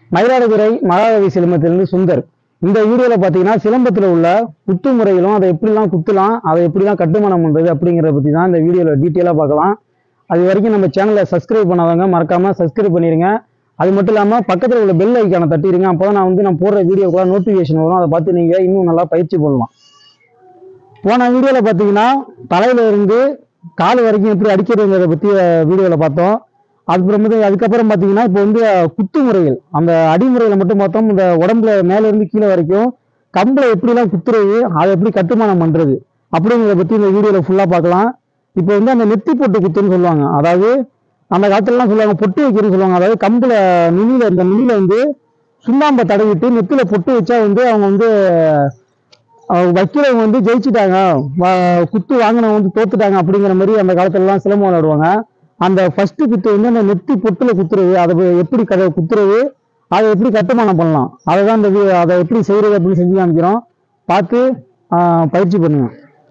மயிலாடுதுறை மகாகவி சிலம்பத்திலிருந்து சுந்தர். இந்த வீடியோல பாத்தீங்கன்னா சிலம்பத்துல உள்ள குத்து முறைகளும் அதை எப்படிலாம் குத்தலாம், அதை எப்படிலாம் கட்டுமானம் பண்றது அப்படிங்கிறத பத்தி தான் இந்த வீடியோல டீட்டெயிலா பார்க்கலாம். அது வரைக்கும் நம்ம சேனலை சப்ஸ்கிரைப் பண்ணாதவங்க மறக்காம சப்ஸ்கிரைப் பண்ணிருங்க. அது மட்டும் இல்லாம பக்கத்துல உள்ள பெல் ஐக்கானை தட்டிடுங்க. அப்பதான் நான் போடுற வீடியோக்குள்ள நோட்டிபிகேஷன் வரும். அதை பார்த்து நீங்க இன்னும் நல்லா பயிற்சி பண்ணலாம். போன வீடியோல பாத்தீங்கன்னா தலையில இருந்து கால் வரைக்கும் எப்படி அடிக்கிறதுங்கிறத பத்தி வீடியோல பார்த்தோம். அதுக்கப்புறம் பாத்தீங்கன்னா இப்போ குத்து முறைகள், அந்த அடிமுறையில மட்டும் பார்த்தோம். இந்த உடம்புல மேல இருந்து கீழே வரைக்கும் கம்பளை எப்படிலாம் குத்துறது, அதை எப்படி கட்டுமானம் பண்றது அப்படிங்கிறத பத்தி இந்த வீடியோல ஃபுல்லா பார்க்கலாம். இப்போ அந்த நெத்தி பொட்டு குத்துன்னு சொல்லுவாங்க. அதாவது அந்த காலத்துலலாம் சொல்லுவாங்க பொட்டு வைக்கிறதுன்னு சொல்லுவாங்க. அதாவது கம்புல இந்த நுனியில சுண்ணாம்பை தடவிட்டு நெத்தில பொட்டு வச்சா அவங்க வைக்கிறவங்க ஜெயிச்சுட்டாங்க, குத்து வாங்கினவங்க தோத்துட்டாங்க அப்படிங்கிற மாதிரி அந்த காலத்துல எல்லாம் சிலம்பம் விளையாடுவாங்க. அந்த ஃபர்ஸ்ட் குத்து அந்த நெத்தி பொட்டுல குத்துறது, அதை எப்படி குத்துறது, அதை எப்படி கட்டுமானம் பண்ணலாம், அதைதான் அதை எப்படி செய்யறது அப்படின்னு செஞ்சு காமிக்கிறோம். பார்த்து பயிற்சி பண்ணுங்க.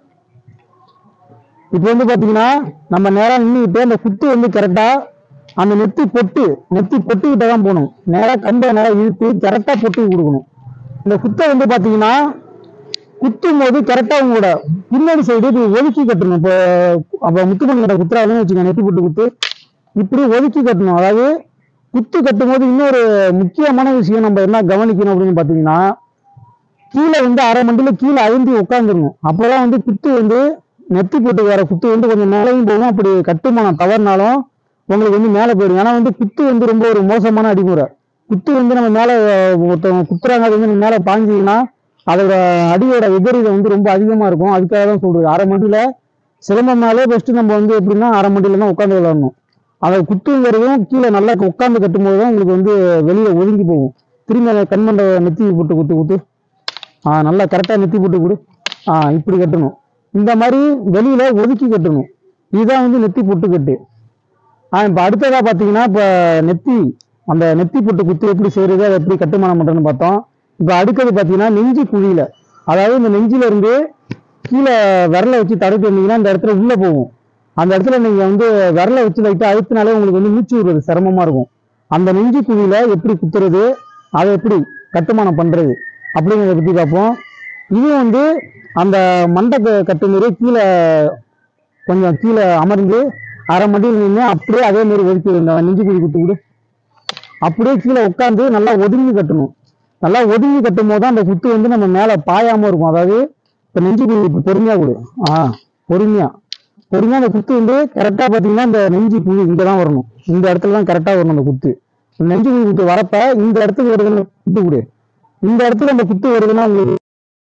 இப்போ பாத்தீங்கன்னா நம்ம நேரா நின்றுட்டு அந்த குத்து கரெக்டா அந்த நெத்தி பொட்டுக்கிட்ட தான் போகணும். நேரா கம்பை நேரா இழுத்து கரெக்டா பொட்டு கொடுக்கணும். இந்த குத்தை பாத்தீங்கன்னா குத்தும் போது கரெக்டா உங்களோட பின்னாடி சைடு இப்படி ஒதுக்கி கட்டணும். இப்போ அப்ப முத்துப்பண்ணி கிட்ட குத்துறாங்கன்னு வச்சுக்கோங்க, நெத்தி போட்டு குத்து இப்படி ஒதுக்கி கட்டணும். அதாவது குத்து கட்டும் போது இன்னொரு முக்கியமான விஷயம் நம்ம என்ன கவனிக்கணும் அப்படின்னு பாத்தீங்கன்னா, கீழே அரை மண்டில கீழே அழுந்தி உட்காந்துடணும். அப்பதான் குத்து நெத்தி போட்டு வர குத்து கொஞ்சம் மேலையும் போகும். அப்படி கட்டுமானம் தவறினாலும் உங்களுக்கு மேலே போயிடும். ஏன்னா குத்து ரொம்ப ஒரு மோசமான அடிமுறை. குத்து நம்ம மேல ஒருத்தவங்க குத்துறாங்க, அது மேல பாஞ்சிங்கன்னா அதோட அடியோட விபரீதம் ரொம்ப அதிகமா இருக்கும். அதுக்காக தான் சொல்றது. அரை மண்டியில சிலம்பம்னாலே ஃபர்ஸ்ட் நம்ம எப்படின்னா அரை மண்டியில தான் உட்காந்து விளையாடணும். அதை குத்துங்கிறதும் கீழே நல்லா உட்காந்து கட்டும் போது தான் உங்களுக்கு வெளியில ஒதுங்கி போகும். திரும்பி அதை கண்மண்ட நெத்தி போட்டு குத்து நல்லா கரெக்டா நெத்தி போட்டு கொடு. இப்படி கட்டணும். இந்த மாதிரி வெளியில ஒதுக்கி கட்டணும். இதுதான் நெத்தி பொட்டு கட்டு. இப்ப அடுத்ததா பாத்தீங்கன்னா இப்ப அந்த நெத்தி பொட்டு குத்து எப்படி செய்யறது, அதை எப்படி கட்டுமானம் பண்றதுன்னு பார்த்தோம். இப்ப அடுத்தது பாத்தீங்கன்னா நெஞ்சு குழியில, அதாவது இந்த நெஞ்சில இருந்து கீழே விரலை வச்சு தடவிட்டு வந்தீங்கன்னா இந்த இடத்துல உள்ள போகும். அந்த இடத்துல நீங்க விரலை வச்சு லைட்டா அழுத்தினாலே உங்களுக்கு மூச்சு விடுறது சிரமமா இருக்கும். அந்த நெஞ்சு குழியில எப்படி குத்துறது, அதை எப்படி கட்டுமானம் பண்றது அப்படிங்கிறத பத்தி பார்ப்போம். இது அந்த மண்டை கட்டு மாரி கொஞ்சம் கீழே அமர்ந்து அரை மண்டியில் நின்று அப்படியே அதே மாதிரி ஒதுக்கி நெஞ்சு குழி குத்துக்கிட்டு அப்படியே கீழே உட்காந்து நல்லா ஒதுங்கி கட்டணும். நல்லா ஒதுங்கி கட்டும் போது அந்த குத்து நம்ம மேல பாயாம இருக்கும். அதாவது இப்ப நெஞ்சு குழி பொறுமையா கொடு. பொறுமையா அந்த குத்து கரெக்டா பாத்தீங்கன்னா இந்த நெஞ்சு குழி இங்கதான் வரணும். இந்த இடத்துல தான் கரெக்டா வரணும். அந்த குத்து நெஞ்சு குழி குத்து வரப்ப இந்த இடத்துக்கு வருதுன்னு குத்து கொடு. இந்த இடத்துல அந்த குத்து வருதுன்னா உங்களுக்கு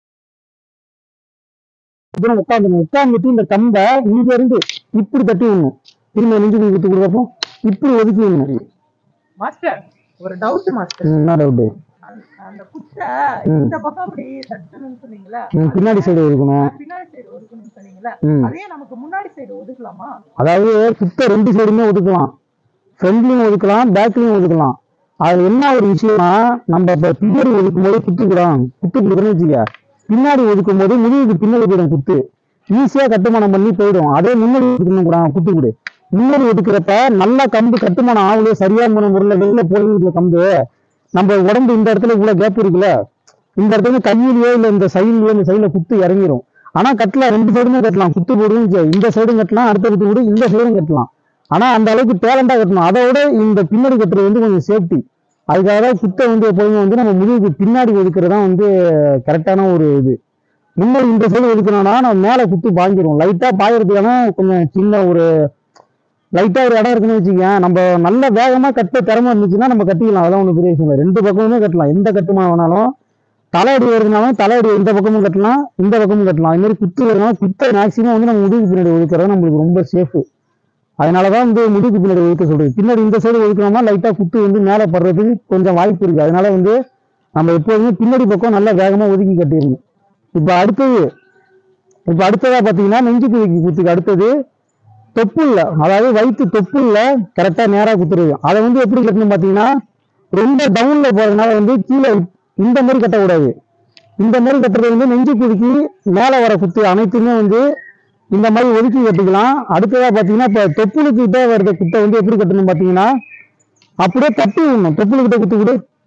உட்காந்துட்டு இந்த கம்பை இங்க இருந்து இப்படி தட்டி விடணும். திரும்ப நெஞ்சு குழி குத்து கொடுக்கப்போ இப்படி ஒதுக்கி விடணும். மாஸ்டர், ஒரு டவுட் மாஸ்டர். என்ன டவுட்? அந்த குத்தை இந்த பக்கம் அப்படி தட்டணும்னு சொன்னீங்களா, பின்னாடி சைடு ஒதுக்கணும். பின்னாடி சைடு ஒதுக்கணும்னு சொன்னீங்களா, அதே நமக்கு முன்னாடி சைடு ஒதுக்கலாமா? அதாவது குத்தை ரெண்டு சைடுமே ஒதுக்கலாம். ஃப்ரண்ட்லயும் ஒதுக்கலாம், பேக்லயும் ஒதுக்கலாம். அது என்ன ஒரு விஷயம்னா, நம்ம இப்ப பின்னாடி ஒதுக்கும் போது குத்து கொடுக்கணும்னு வச்சுக்க, பின்னாடி ஒதுக்கும் போது முதுகுக்கு பின்னாடி போயிடும் குத்து. ஈஸியா கட்டுமானம் பண்ணி போயிடும். அதே முன்னாடி ஒதுக்கணும் கூட குத்து கொடு. முன்னாடி ஒதுக்குறப்ப நல்லா கம்பு கட்டுமானம் ஆகலையே சரியான முறையில் வெளியில போயிருக்கிற கம்பு நம்ம உடம்பு இந்த இடத்துல இவ்வளவு கேப் இருக்குல்ல, இந்த இடத்துல கையிலேயோ இல்லை இந்த சைடுல குத்து இறங்கிடும். ஆனா கட்டலாம், ரெண்டு சைடுமே கட்டலாம். குத்து போடுன்னு இந்த சைடும் கட்டலாம், அடுத்த குத்து போடு இந்த சைடும் கட்டலாம். ஆனா அந்த அளவுக்கு டேலண்டா கட்டணும். அதோட இந்த பின்னாடி கட்டுறது கொஞ்சம் சேஃப்டி. அதுக்காக தான் குத்தை எப்போதுமே நம்ம முதுகுக்கு பின்னாடி ஒதுக்குறதுதான் கரெக்டான ஒரு இது. முன்னாடி இந்த சைடு ஒதுக்கணும்னா நம்ம மேல குத்து பாஞ்சிரும். லைட்டா பாயறதுக்கான கொஞ்சம் சின்ன ஒரு லைட்டா ஒரு இடம் இருக்குன்னு வச்சுக்கோங்க. நம்ம நல்ல வேகமா கட்ட திறமை இருந்துச்சுன்னா நம்ம கட்டிக்கலாம். அதெல்லாம் ஒன்றும் பெரிய விஷயம் இல்லை. ரெண்டு பக்கமுமே கட்டலாம். எந்த கட்டுமானம் வேணாலும், தலையடி வருதுனாலும் தலையடி இந்த பக்கமும் கட்டலாம், இந்த பக்கமும் கட்டலாம். அது மாதிரி குத்து வருதுனாலும் குத்தை மேக்சிமம் நம்ம முதுகு பின்னாடி ஒதுக்குறது நம்மளுக்கு ரொம்ப சேஃபு. அதனாலதான் முதுகு பின்னாடி ஒதுக்க சொல்றது. பின்னாடி இந்த சைடு ஒதுக்கணும்னா லைட்டா குத்து மேல படுறதுக்கு கொஞ்சம் வாய்ப்பு இருக்கு. அதனால நம்ம எப்போதுமே பின்னாடி பக்கம் நல்லா வேகமா ஒதுக்கி கட்டிடணும். இப்ப அடுத்ததா பாத்தீங்கன்னா நெஞ்சு குத்துக்கு அடுத்தது தொப்புல்ல, அதாவது வயிற்று தொப்புல்ல கரெக்டா நேரா குத்துறது. அதை எப்படி கட்டணும் பாத்தீங்கன்னா, ரொம்ப டவுன்ல போறதுனால கீழே இந்த மாதிரி கட்டக்கூடாது. இந்த மாதிரி கட்டுறது நெஞ்சு குழிக்கு மேல வர குத்து அனைத்துமே இந்த மாதிரி ஒதுக்கி கட்டிக்கலாம். அடுத்ததா பாத்தீங்கன்னா இப்ப தொப்புளுக்கிட்ட வர்ற குத்தை எப்படி கட்டணும் பாத்தீங்கன்னா, அப்படியே தட்டி விடணும். தொப்புளுக்கிட்ட குத்து கொடு,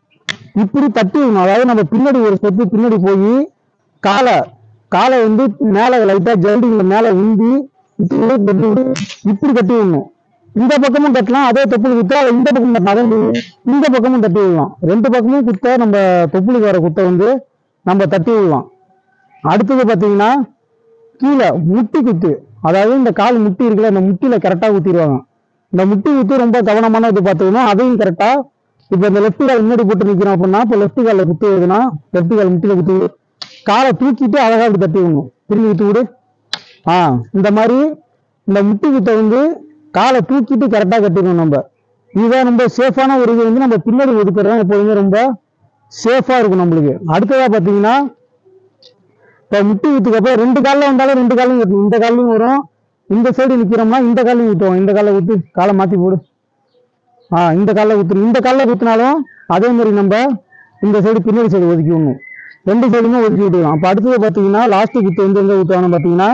இப்படி தட்டி விடணும். அதாவது நம்ம பின்னாடி ஒரு ஸ்டெப்பு பின்னாடி போய் காலை காலை வந்து மேல லைட்டா ஜல்டிங்ல மேல உந்தி இப்படி தட்டி விடணும். இந்த பக்கமும் தட்டலாம், அதே தொப்புள் குத்தா இந்த பக்கம் தட்டலாம், இந்த பக்கமும் தட்டி விடலாம். ரெண்டு பக்கமும் குத்த நம்ம தொப்புளுக்கு வர குத்த வந்து நம்ம தட்டி விடலாம். அடுத்தது பாத்தீங்கன்னா கீழே முட்டி குத்து, அதாவது இந்த கால் முட்டி இருக்குல்ல, இந்த முட்டியில கரெக்டா குத்திடுவாங்க. இந்த முட்டி குத்து ரொம்ப கவனமான இது பார்த்துக்கணும். அதையும் கரெக்டா இப்ப இந்த லெஃப்ட் கால் முன்னாடி போட்டு நிக்கிறோம் அப்படின்னா, இப்ப லெஃப்ட் கால குத்து வருதுன்னா லெஃப்ட் கால் முட்டியில குத்து காலை தூக்கிட்டு அழகா இப்படி தட்டி விடணும். திரும்பி குத்து விடு. இந்த மாதிரி இந்த முட்டி குத்தை வந்து காலை தூக்கிட்டு கரெக்டா கட்டிடணும். நம்ம இதுதான் ரொம்ப சேஃபான ஒரு இது வந்து நம்ம பின்னாடி ஒதுக்குறோம் எப்போதுமே ரொம்ப சேஃபா இருக்கும் நம்மளுக்கு. அடுத்ததா பாத்தீங்கன்னா இப்ப முட்டி குத்துக்கு அப்புறம் ரெண்டு காலில் வந்தாலும் ரெண்டு காலையும் கட்டணும். இந்த காலையும் வரும், இந்த சைடு நிக்கிறோம்னா இந்த காலையும் ஊற்றுவோம். இந்த காலை ஊத்து, காலை மாத்தி போடு. இந்த காலில் ஊத்து, இந்த காலில் ஊத்தினாலும் அதே மாதிரி நம்ம இந்த சைடு பின்னாடி சைடு ஒதுக்கி விடணும். ரெண்டு சைடுமே ஒதுக்கி விட்டுக்கலாம். அப்ப அடுத்தது பாத்தீங்கன்னா லாஸ்ட் குத்து வந்து எங்க ஊத்துவாங்க பாத்தீங்கன்னா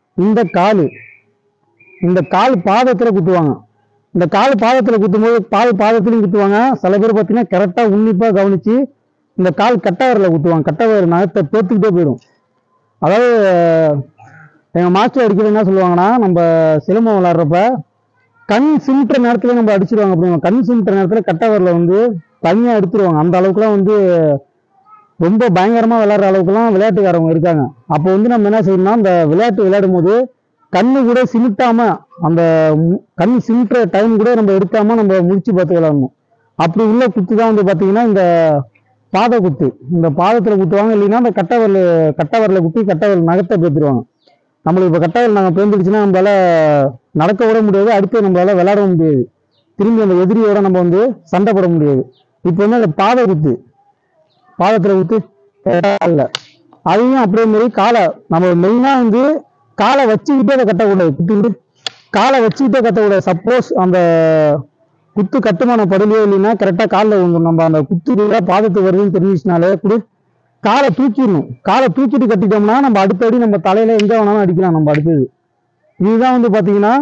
இந்த கால் பாதத்துல குத்துவாங்க. இந்த கால் பாதத்துல குத்தும்போது பாதத்திலையும் குத்துவாங்க. சில பேர் பாத்தீங்கன்னா கரெக்டா உன்னிப்பா கவனிச்சு இந்த கால் கட்டவரில் குத்துவாங்க. கட்டவர் நகத்தை பேத்துக்கிட்டே போயிடும். அதாவது எங்க மாஸ்டர் அடிக்கிறது என்ன சொல்லுவாங்கன்னா, நம்ம சிலம்பம் விளையாடுறப்ப கண் சிமிட்டுற நேரத்துல நம்ம அடிச்சிருவாங்க அப்படிங்க. கண் சிமிட்டுற நேரத்துல கட்டவரில் வந்து தனியா எடுத்துருவாங்க. அந்த அளவுக்குலாம் வந்து ரொம்ப பயங்கரமா விளையாடுற அளவுக்குலாம் விளையாட்டுக்காரவங்க இருக்காங்க. அப்போ வந்து நம்ம என்ன செய்யணும்னா, இந்த விளையாட்டு விளையாடும் போது கண்ணு கூட சிமிட்டாம, அந்த கண் சிமிட்டுற டைம் கூட நம்ம எடுக்காம நம்ம முடிச்சு பார்த்து விளையாடணும். அப்படி உள்ள குத்து தான் வந்து பாத்தீங்கன்னா இந்த பாத குத்து. இந்த பாதத்துல குத்துவாங்க, இல்லைன்னா அந்த கட்டவரில் குத்தி கட்டவரில் நகத்தை பேத்துருவாங்க. நம்மளுக்கு இப்ப கட்டவரில் நாங்கள் பேர்ந்துடுச்சுன்னா நம்மளால நடக்க விட முடியாது, அடுத்து நம்மளால விளையாட முடியாது, திரும்பி அந்த எதிரியோட நம்ம வந்து சண்டை போட முடியாது. இப்போ வந்து அந்த பாத குத்து, பாதத்துல குத்து இல்ல, அதையும் அப்படியே மாதிரி காலை நம்ம மெயினா வந்து காலை வச்சுக்கிட்டே அதை கட்டக்கூடாது. குத்திட்டு காலை வச்சுக்கிட்டே கட்டக்கூடாது. சப்போஸ் அந்த குத்து கட்டுமான படலையோ இல்லைன்னா கரெக்டா காலில் விழுந்துடும். நம்ம அந்த குத்து பாதத்துக்கு வருதுன்னு தெரிஞ்சிச்சுனாலே கூட காலை தூக்கிடணும். காலை தூக்கிட்டு கட்டிட்டோம்னா நம்ம அடுத்தடி நம்ம தலையில எங்க வேணாலும் அடிக்கலாம். நம்ம அடுத்தது இதுதான் வந்து பாத்தீங்கன்னா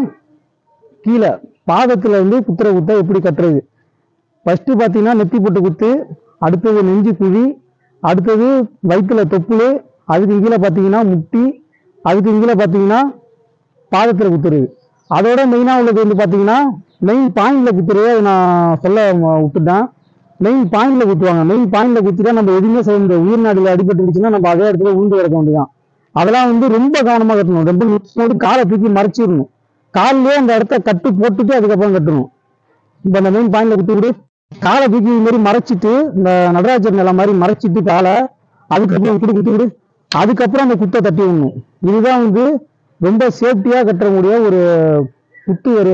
கீழே பாதத்துல வந்து குத்துற குத்த எப்படி கட்டுறது. ஃபர்ஸ்ட் பாத்தீங்கன்னா நெத்தி போட்டு குத்து, அடுத்தது நெஞ்சு குழி, அடுத்தது வயிற்றுல தொப்புள், அதுக்கு கீழே பாத்தீங்கன்னா முட்டி, அதுக்கு கீழே பாத்தீங்கன்னா பாதத்துல குத்துறது. அதோட மெயினா உள்ளது வந்து பாத்தீங்கன்னா மெயின் பாயிண்ட்ல குத்துறது. நான் சொல்ல விட்டுட்டேன். மெயின் பாயிண்ட்ல குத்துவாங்க. மெயின் பாயிண்ட்ல குத்திட்டா நம்ம எதுவுமே செய்ய முடியாது. உயிர்நாடில அடிபட்டுருச்சுன்னா நம்ம அதே இடத்துல உண்டு கிடக்க வேண்டியதான். அதெல்லாம் வந்து ரொம்ப கவனமா கட்டணும். ரொம்ப காலை தூக்கி மறைச்சிடணும். காலிலே அந்த இடத்த கட்டு போட்டுட்டு அதுக்கப்புறம் கட்டணும். இப்ப அந்த மெயின் பாயிண்ட்ல குத்தி காலை தூக்கி இது மாதிரி மறைச்சிட்டு, இந்த நடராஜர் நிலை மாதிரி மறைச்சிட்டு காலை அதுக்கப்புறம் குத்து, அதுக்கப்புறம் அந்த குத்தை தட்டி விடணும். இதுதான் வந்து ரொம்ப சேஃப்டியா கட்டக்கூடிய ஒரு குத்து. ஒரு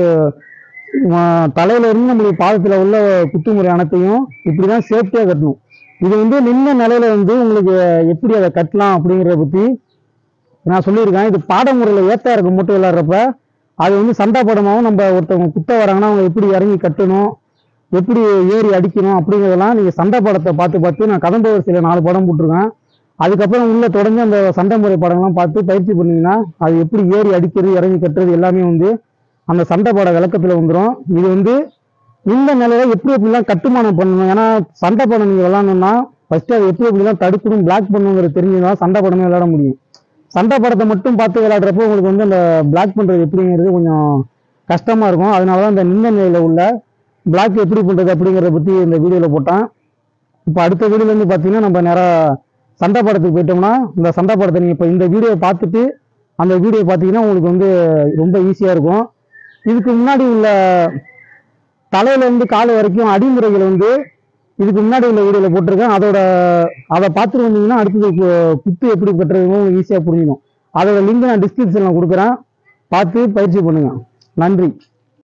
தலையில இருந்து நம்மளுடைய பாதத்துல உள்ள குத்துமுறை அனைத்தையும் இப்படிதான் சேஃப்டியா கட்டணும். இது வந்து நின்ன நிலையில வந்து உங்களுக்கு எப்படி அதை கட்டலாம் அப்படிங்கிறத பத்தி நான் சொல்லியிருக்கேன். இது பாடமுறையில ஏத்தா இருக்க மட்டும் விளையாடுறப்ப அது வந்து சண்டை படமாவும் நம்ம ஒருத்தவங்க குத்த வராங்கன்னா அவங்க எப்படி இறங்கி கட்டணும், எப்படி ஏறி அடிக்கணும் அப்படிங்கிறதெல்லாம் நீங்க சண்டை படத்தை பார்த்து நான் கதம்பவரிசையில 4 படம் போட்டிருக்கேன். அதுக்கப்புறம் உள்ள தொடர்ந்து அந்த சண்டை முறை படம்லாம் பார்த்து பயிற்சி பண்ணீங்கன்னா அது எப்படி ஏறி அடிக்கிறது, இறங்கி கட்டுறது எல்லாமே வந்து அந்த சண்டை பட விளக்கத்துல வந்துடும். இது வந்து இந்த நிலையில எப்படிலாம் கட்டுமானம் பண்ணணும். ஏன்னா சண்டை படம் நீங்க விளையாடணும்னா ஃபர்ஸ்ட் அது எப்படிலாம் தடுக்கணும், பிளாக் பண்ணணுங்கிறது தெரிஞ்சுதான் சண்டை படமே விளையாட முடியும். சண்டை படத்தை மட்டும் பார்த்து விளையாடுறப்போ உங்களுக்கு வந்து அந்த பிளாக் பண்றது எப்படிங்கிறது கொஞ்சம் கஷ்டமா இருக்கும். அதனாலதான் இந்த நின்ன நிலையில உள்ள பிளாக் எப்படி பண்றது அப்படிங்கிறத பத்தி இந்த வீடியோல போட்டேன். இப்போ அடுத்த வீடியோல இருந்து பாத்தீங்கன்னா நம்ம நேரம் சண்டை படத்துக்கு போயிட்டோம்னா இந்த சண்டை படத்தை நீங்க இப்போ இந்த வீடியோவை பார்த்துட்டு அந்த வீடியோ பார்த்தீங்கன்னா உங்களுக்கு வந்து ரொம்ப ஈஸியா இருக்கும். இதுக்கு முன்னாடி உள்ள தலையில இருந்து கால் வரைக்கும் அடிமுறைகள் வந்து இதுக்கு முன்னாடி உள்ள வீடியோல போட்டிருக்கேன். அதை பார்த்துட்டு வந்தீங்கன்னா அடுத்தது குத்து எப்படி கட்டுறதுன்னு உங்களுக்கு ஈஸியா புரிஞ்சிடும். அதோட லிங்க் நான் டிஸ்கிரிப்ஷன்ல கொடுக்குறேன், பார்த்து பயிற்சி பண்ணுங்க. நன்றி.